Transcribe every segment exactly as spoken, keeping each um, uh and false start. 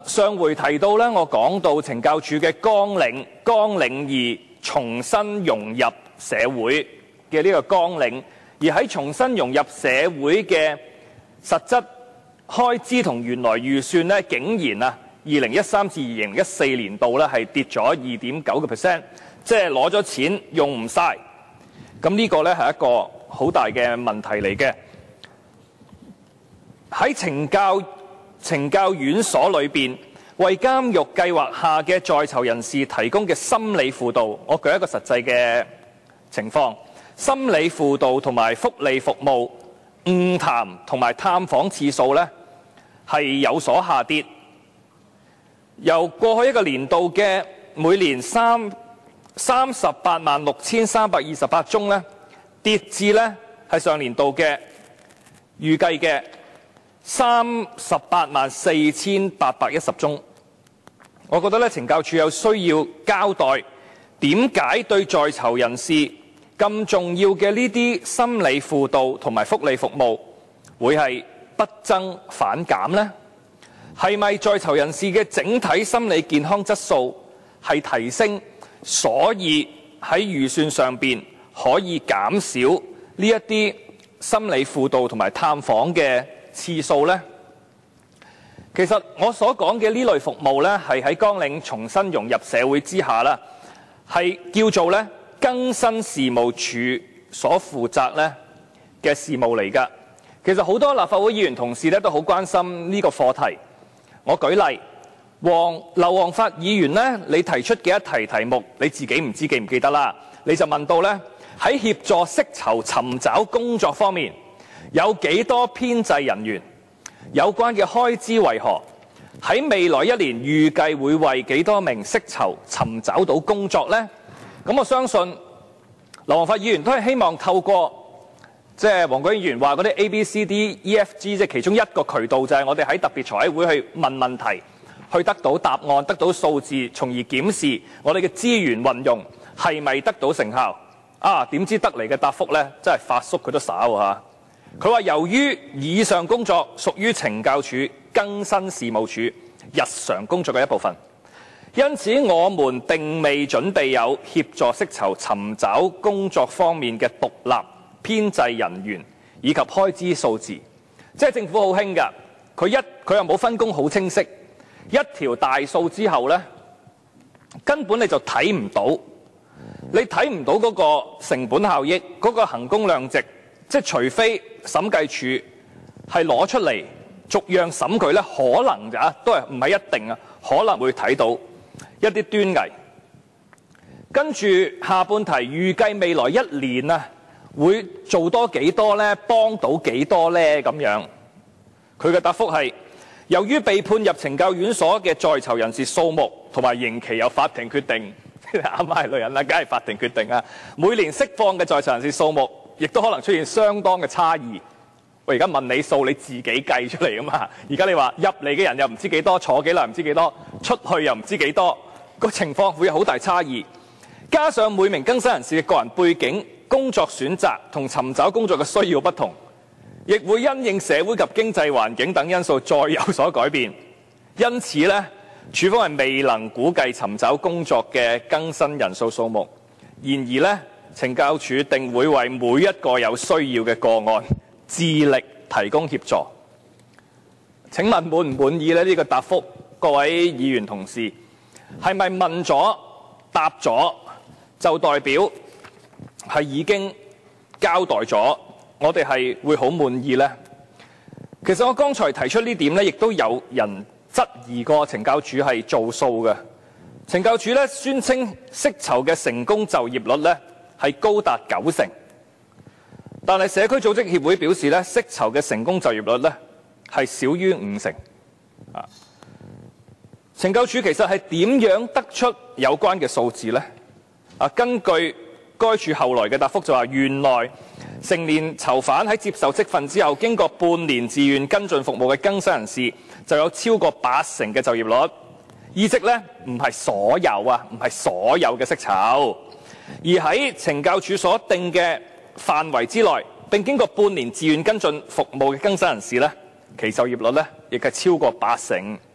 上回提到咧，我講到懲教署嘅綱領，綱領二重新融入社會嘅呢個綱領，而喺重新融入社會嘅實質開支同原來預算咧，竟然啊，二零一三至二零一四年度咧係跌咗二點九個 percent， 即係攞咗錢用唔晒。咁呢個咧係一個好大嘅問題嚟嘅。喺懲教懲教院所裏邊，為監獄計劃下嘅在囚人士提供嘅心理輔導，我舉一個實際嘅情況：心理輔導同埋福利服務、晤談同埋探訪次數呢係有所下跌，由過去一個年度嘅每年三三十八萬六千三百二十八宗呢，跌至呢係上年度嘅預計嘅三十八萬四千八百一十宗。我覺得咧，懲教署有需要交代點解對在囚人士咁重要嘅呢啲心理輔導同埋福利服務會係不增反減呢？係咪在囚人士嘅整體心理健康質素係提升，所以喺預算上邊可以減少呢一啲心理輔導同埋探訪嘅次數呢？其實我所講嘅呢類服務呢，係喺綱領重新融入社會之下啦，係叫做咧更新事務處所負責咧嘅事務嚟㗎。其實好多立法會議員同事咧都好關心呢個課題。我舉例，黃劉皇發議員呢，你提出嘅一題題目，你自己唔知記唔記得啦？你就問到咧喺協助釋囚尋找工作方面，有幾多編制人員？有關嘅開支為何？喺未來一年預計會為幾多名釋囚尋找到工作呢？咁我相信劉皇發議員都係希望透過即係黃國英議員話嗰啲 A、B、C、D、E、F、G， 即係其中一個渠道，就係我哋喺特別財委會去問問題，去得到答案，得到數字，從而檢視我哋嘅資源運用係咪得到成效。啊，點知得嚟嘅答覆呢，真係發叔佢都耍喎嚇。佢話由於以上工作屬於懲教署更新事務處日常工作嘅一部分，因此我們並未準備有協助釋囚尋找工作方面嘅獨立編制人員以及開支數字。即係政府好興㗎，佢一佢又冇分工好清晰，一條大數之後呢，根本你就睇唔到，你睇唔到嗰個成本效益，嗰個衡工量值。即係除非審計署係攞出嚟逐樣審佢咧，可能咋都係唔係一定啊，可能會睇到一啲端倪。跟住下半題預計未來一年啊，會做多幾多咧？幫到幾多咧？咁樣佢嘅答覆係：由於被判入懲教院所嘅在囚人士數目同埋刑期由法庭決定，啱啱係女人啦，梗係法庭決定啊。每年釋放嘅在囚人士數目，亦都可能出現相當嘅差異。我而家問你數，你自己計出嚟噶嘛？而家你話入嚟嘅人又唔知幾多，坐幾耐唔知幾多，出去又唔知幾多，個情況會有好大差異。加上每名更新人士嘅個人背景、工作選擇同尋找工作嘅需要不同，亦會因應社會及經濟環境等因素再有所改變。因此呢，署方係未能估計尋找工作嘅更新人數數目。然而呢，懲教署定會為每一個有需要嘅個案致力提供協助。請問滿唔滿意呢？呢個答覆，各位議員同事，係咪問咗答咗就代表係已經交代咗？我哋係會好滿意呢？其實我剛才提出呢點呢，亦都有人質疑過懲教署係做數嘅。懲教署咧宣稱釋囚嘅成功就業率咧係高達九成。但係社區組織協會表示咧，釋囚嘅成功就業率咧係少於五成。啊，懲教署其實係點樣得出有關嘅數字呢？啊，根據該處後來嘅答覆就話，原來成年囚犯喺接受職訓之後，經過半年自願跟進服務嘅更新人士，就有超過八成嘅就業率。意即咧唔係所有啊，唔係所有嘅釋囚，而喺懲教署所定嘅範圍之內，並經過半年自願跟進服務嘅更新人士咧，其就業率咧亦係超過八成。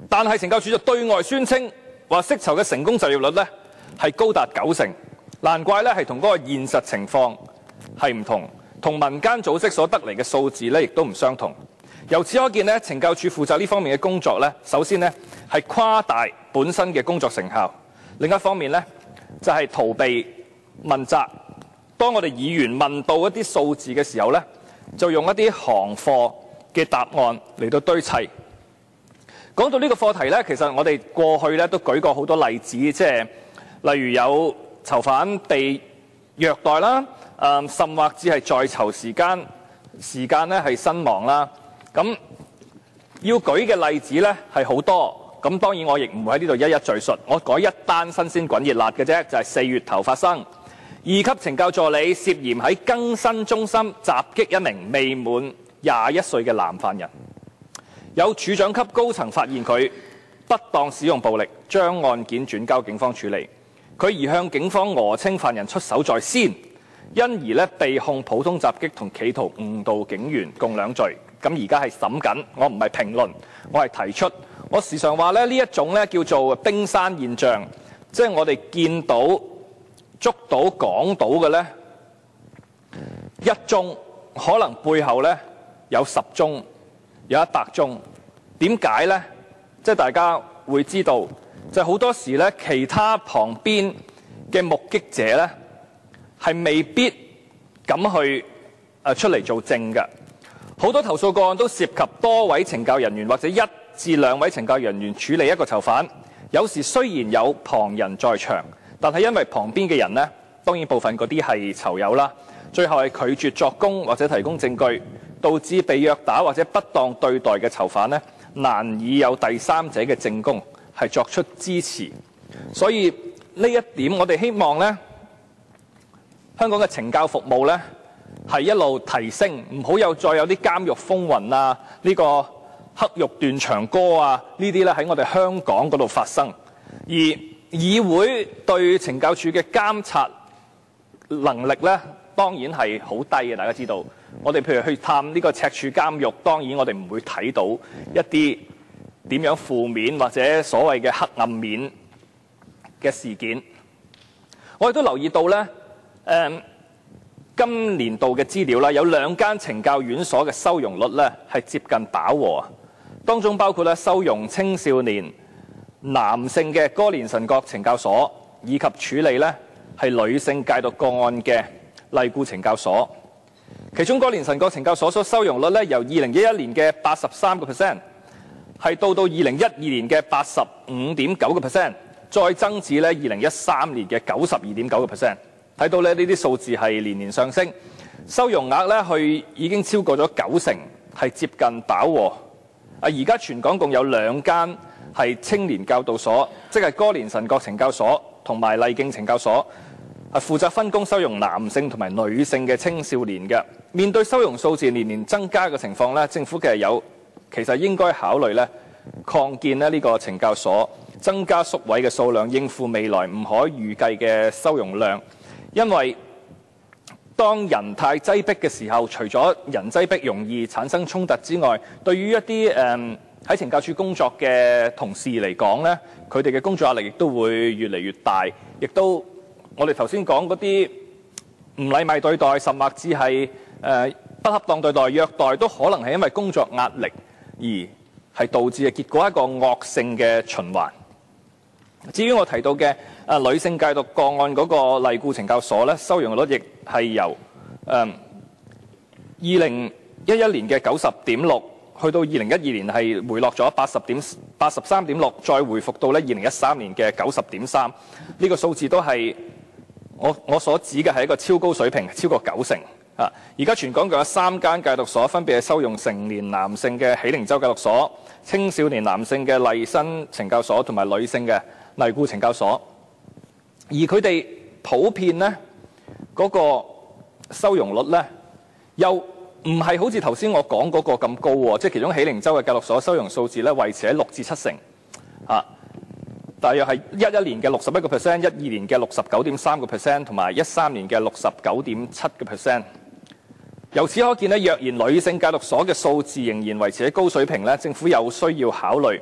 但係懲教署就對外宣稱話釋囚嘅成功就業率呢係高達九成，難怪呢係同嗰個現實情況係唔同，同民間組織所得嚟嘅數字呢亦都唔相同。由此可見呢，懲教署負責呢方面嘅工作呢，首先呢係誇大本身嘅工作成效，另一方面呢就係逃避問責。當我哋議員問到一啲數字嘅時候呢，就用一啲行貨嘅答案嚟到堆砌。講到呢個課題呢，其實我哋過去呢都舉過好多例子，即係例如有囚犯被虐待啦，誒甚或至係在囚時間時間呢係身亡啦。咁要舉嘅例子呢係好多，咁當然我亦唔會喺呢度一一敘述。我改一單新鮮滾熱辣嘅啫，就係四月頭發生，二級懲教助理涉嫌喺更新中心襲擊一名未滿廿一歲嘅男犯人。有處長級高層發現佢不當使用暴力，將案件轉交警方處理。佢而向警方訛稱犯人出手在先，因而咧被控普通襲擊同企圖誤導警員共兩罪。咁而家係審緊，我唔係評論，我係提出。我時常話咧呢一種咧叫做冰山現象，即係我哋見到捉到講到嘅咧一宗，可能背後咧有十宗。有一百宗，點解呢？即係大家會知道，就係好多時咧，其他旁邊嘅目擊者呢，係未必敢去誒出嚟做證嘅。好多投訴個案都涉及多位懲教人員或者一至兩位懲教人員處理一個囚犯。有時雖然有旁人在場，但係因為旁邊嘅人呢，當然部分嗰啲係囚友啦，最後係拒絕作供或者提供證據，導致被虐打或者不當對待嘅囚犯呢，難以有第三者嘅證供係作出支持。所以呢一點，我哋希望呢香港嘅懲教服務呢係一路提升，唔好有再有啲監獄風雲啊，呢個黑獄斷腸歌啊，呢啲呢喺我哋香港嗰度發生。而議會對懲教署嘅監察能力呢，當然係好低嘅，大家知道。我哋譬如去探呢個赤柱監獄，當然我哋唔會睇到一啲點樣負面或者所謂嘅黑暗面嘅事件。我亦都留意到呢，誒今年度嘅資料啦，有兩間懲教院所嘅收容率呢係接近飽和，當中包括咧收容青少年男性嘅歌連臣角懲教所，以及處理呢係女性戒毒個案嘅麗固懲教所。其中歌連臣角懲教所所收容率咧，由二零一一年嘅八十三個 percent 係到到二零一二年嘅八十五點九個 percent， 再增至咧二零一三年嘅九十二點九個 percent。睇到咧呢啲數字係年年上升，收容額咧去已經超過咗九成，係接近飽和。啊，而家全港共有兩間係青年教導所，即係歌連臣角懲教所同埋麗徑懲教所，係負責分工收容男性同埋女性嘅青少年嘅。面對收容數字年年增加嘅情況咧，政府其實有其實應該考慮咧擴建咧呢個懲教所，增加宿位嘅數量，應付未來唔可預計嘅收容量。因為當人太擠迫嘅時候，除咗人擠迫容易產生衝突之外，對於一啲誒喺懲教署工作嘅同事嚟講咧，佢哋嘅工作壓力亦都會越嚟越大，亦都我哋頭先講嗰啲唔禮貌對待，甚或至係誒不恰當對待、虐待，都可能係因為工作壓力而係導致嘅結果，一個惡性嘅循環。至於我提到嘅誒女性戒毒個案嗰個麗固懲教所咧，收容率亦係由誒二零一一年嘅九十點六，去到二零一二年係回落咗八十點八十三點六，再回復到咧二零一三年嘅九十點三。呢個數字都係我我所指嘅係一個超高水平，超過九成啊！而家全港共有三間戒毒所，分別係收容成年男性嘅喜靈洲戒毒所、青少年男性嘅麗新懲教所同埋女性嘅麗固懲教所，而佢哋普遍呢嗰個收容率呢，又唔係好似頭先我講嗰個咁高喎，即係其中喜靈洲嘅戒毒所收容數字呢維持喺六至七成，啊，大約係一一年嘅六十一個 percent， 一二年嘅六十九點三個 percent， 同埋一三年嘅六十九點七個 percent。由此可見呢，若然女性戒毒所嘅數字仍然維持喺高水平呢，政府有需要考慮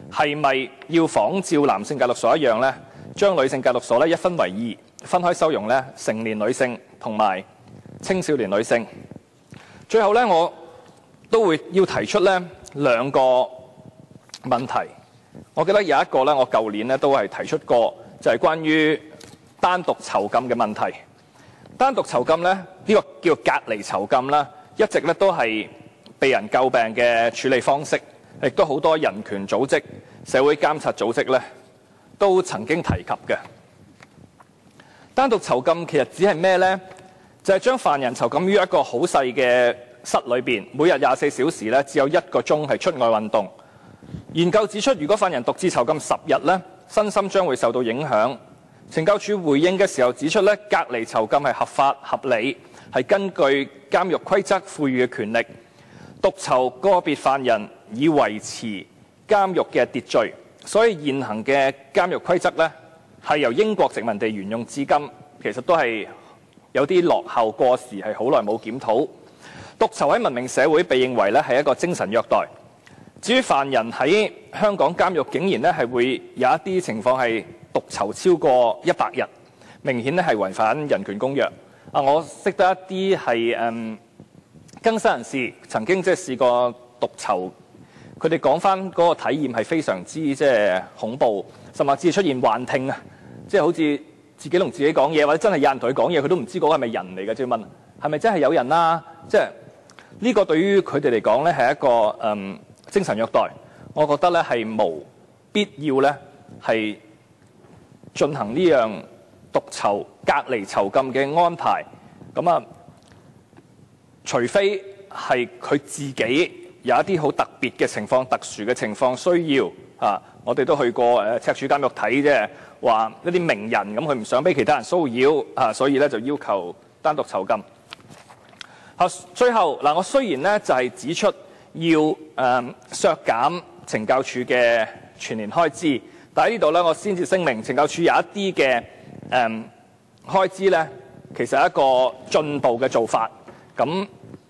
係咪要仿照男性戒毒所一樣呢？將女性戒毒所咧一分為二，分開收容咧成年女性同埋青少年女性。最後咧，我都會要提出咧兩個問題。我記得有一個咧，我舊年咧都係提出過，就係關於單獨囚禁嘅問題。單獨囚禁咧，呢個叫隔離囚禁啦，一直咧都係被人詬病嘅處理方式，亦都好多人權組織、社會監察組織咧都曾經提及嘅。單獨囚禁其實只係咩呢？就係將犯人囚禁於一個好細嘅室裏邊，每日廿四小時咧只有一個鐘係出外運動。研究指出，如果犯人獨自囚禁十日咧，身心將會受到影響。懲教署回應嘅時候指出咧，隔離囚禁係合法合理，係根據監獄規則賦予嘅權力。獨囚個別犯人以維持監獄嘅秩序，所以現行嘅監獄規則咧係由英國殖民地沿用至今，其實都係有啲落後過時，係好耐冇檢討。獨囚喺文明社會被認為咧係一個精神虐待。至於犯人喺香港監獄竟然咧係會有一啲情況係獨囚超過一百日，明顯咧係違反人權公約。啊，我識得一啲係誒更生人士曾經即係試過獨囚，佢哋講翻嗰個體驗係非常之即係恐怖，甚至出現幻聽啊，即係好似自己同自己講嘢，或者真係有人同佢講嘢，佢都唔知嗰個係咪人嚟嘅，即係問係咪真係有人啊？即係呢個對於佢哋嚟講咧係一個誒、嗯、精神虐待，我覺得咧係無必要咧係進行呢樣獨囚隔離囚禁嘅安排。咁啊，除非係佢自己有一啲好特別嘅情況、特殊嘅情況需要啊，我哋都去過誒赤柱監獄睇啫，話一啲名人咁佢唔想俾其他人騷擾啊，所以咧就要求單獨囚禁。啊，最後嗱，我雖然咧就係指出要誒、嗯、削減懲教署嘅全年開支，但喺呢度咧我先至聲明，懲教署有一啲嘅誒開支咧，其實係一個進步嘅做法。咁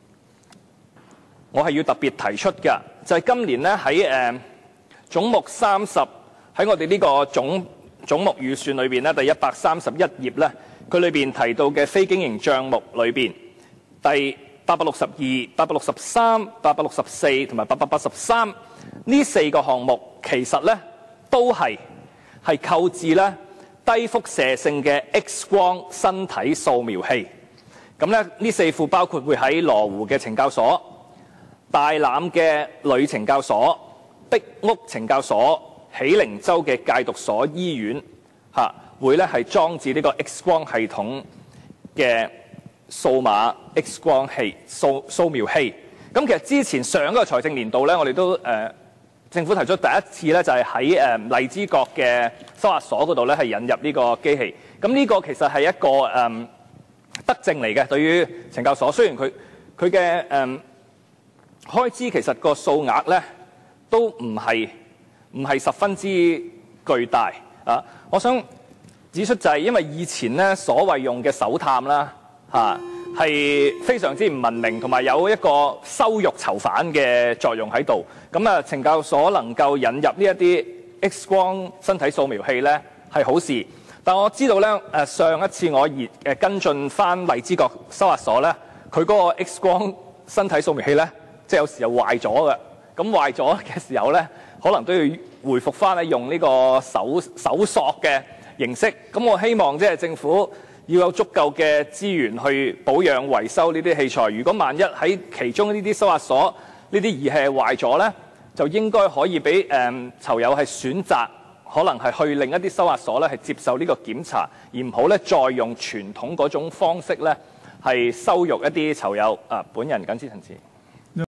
我係要特別提出嘅，就係、是、今年咧喺誒總目三十喺我哋呢個總總目預算裏邊咧，第一百三十一頁咧，佢裏邊提到嘅非經營帳目裏邊，第八百六十二、八百六十三、八百六十四同埋八百八十三呢四個項目，其實咧都係係購置咧低輻射性嘅 X 光身體掃描器。咁咧呢四副包括會喺羅湖嘅懲教所、大欖嘅女懲教所、壁屋懲教所、喜靈洲嘅戒毒所醫院嚇，會咧係裝置呢個 X 光系統嘅數碼 X 光器掃掃描器。咁其實之前上一個財政年度咧，我哋都誒、呃、政府提出第一次咧，就係喺誒荔枝角嘅收押所嗰度咧係引入呢個機器。咁呢個其實係一個誒、呃、德政嚟嘅，對於懲教所。雖然佢佢嘅誒開支其實個數額咧都唔係唔係十分之巨大啊！我想指出就係因為以前咧所謂用嘅手探啦嚇係非常之唔文明，同埋有一個羞辱囚犯嘅作用喺度。咁啊，懲教所能夠引入呢一啲 X 光身體掃描器咧係好事。但我知道咧誒上一次我熱誒跟進翻荔枝角收押所咧，佢嗰個 X 光身體掃描器咧，即係有時又壞咗嘅。咁壞咗嘅時候咧，可能都要回復翻咧用呢個手手索嘅形式。咁我希望即係政府要有足夠嘅資源去保養維修呢啲器材。如果萬一喺其中呢啲收押所呢啲儀器係壞咗咧，就應該可以俾誒囚友係選擇，可能係去另一啲收押所咧係接受呢個檢查，而唔好咧再用傳統嗰種方式咧係羞辱一啲囚友。啊，本人謹此陳辭。